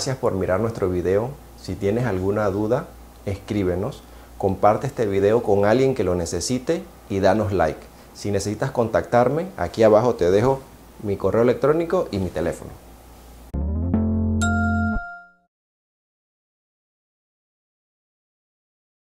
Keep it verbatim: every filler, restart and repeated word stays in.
Gracias por mirar nuestro video. Si tienes alguna duda, escríbenos. Comparte este video con alguien que lo necesite y danos like. Si necesitas contactarme, aquí abajo te dejo mi correo electrónico y mi teléfono.